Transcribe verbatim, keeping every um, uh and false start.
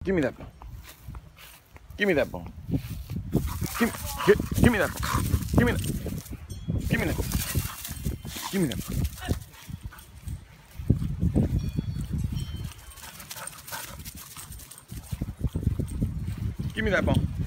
Give me that bone. Give me that bone. Give, give, give me that bone. Give me that. Give me that. Give me that bone. Give me that bone.